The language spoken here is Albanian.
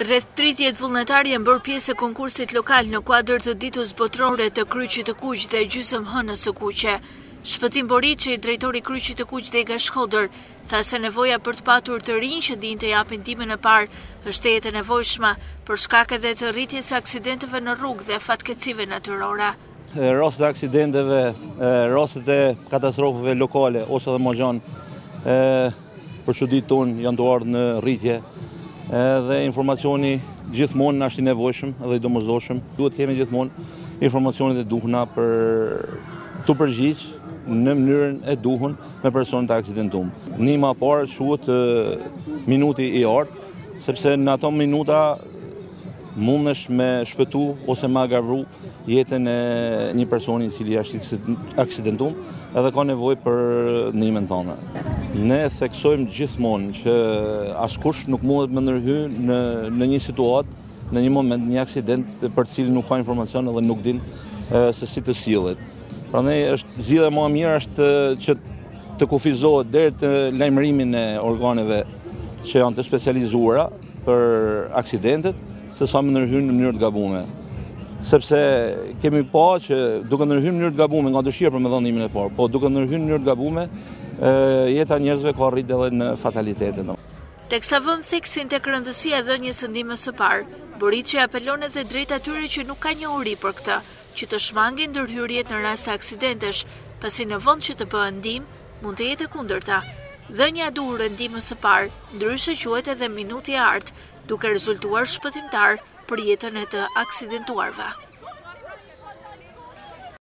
Rreth 30 vullnetar janë bërë pjesë e konkursit lokal në kuadër të ditës botërore të Kryqit të Kuq dhe gjysmë hënës së kuqe. Shpëtim Boriçi, drejtori Kryqit të Kuq dhe Shkodër, tha se nevoja për të patur të rinj që dinë të japin ndihmën e parë është e nevojshme për shkak edhe të rritjes së aksidenteve në rrugë dhe fatkeqësive natyrore. Rastet e aksidenteve, rastet e katastrofave lokale ose edhe më gjanë për çudit tonë janë të ardhur në rritje. Dhe informacioni gjithmonë na është i nevojshëm dhe i domosdoshëm. Duhet kemi gjithmonë informacionet e duhura për të përgjigj në mënyrën e duhur me personat e aksidentuar. Ndihma e parë quhet minuti i art, sepse në ato minuta mundesh me shpëtu ose me agravru jetën e një personi i cili është aksidentuar edhe ka nevojë për ndihmën tonë. Ne theksojmë gjithmonë që askush nuk mundet me ndërhyjë në një situatë, në një moment, një aksident për të cilin nuk ka informacion dhe nuk din se si të sillet. Prandaj zgjidhja më e mirë është që të kufizohet deri te lajmërimin e organeve që janë të specializuara për aksidentet, sesa me ndërhyrje në mënyrë të gabuar. Sepse kemi pa që duke ndërhyrë në mënyrë të gabuar nga dëshira për me dhënë ndihmën e parë, po duke ndërhyrë në mënyrë të gabuar, jeta e njerëzve ka rrit edhe në fatalitete. Teksa vën theksin tek rëndësia e dhënies së ndihmës së parë, Boriçi apelon edhe drejt atyre që nuk ka njohuri për këtë, që të shmangin ndërhyrjet në rast të aksidentesh, pasi në vend që të bëhen ndihmë, mund të jetë e kundërta. Dhënia e duhur e ndihmës së parë, ndryshe quhet edhe minuti i art, duke rezultuar shpëtimtar për jetën e të aksidentuarve.